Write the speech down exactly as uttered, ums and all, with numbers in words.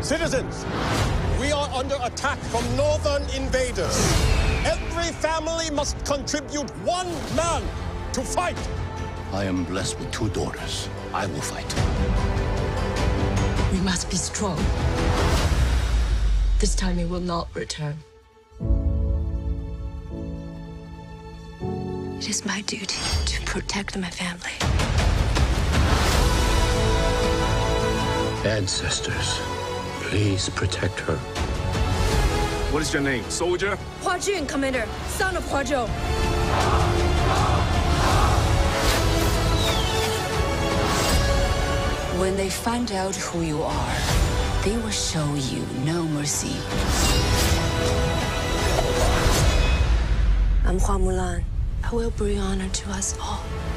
Citizens, we are under attack from northern invaders. Every family must contribute one man to fight. I am blessed with two daughters. I will fight. We must be strong. This time it will not return. It is my duty to protect my family. Ancestors, please protect her. What is your name, soldier? Hua Jun, Commander, son of Hua Zhou. When they find out who you are, they will show you no mercy. I'm Hua Mulan. I will bring honor to us all.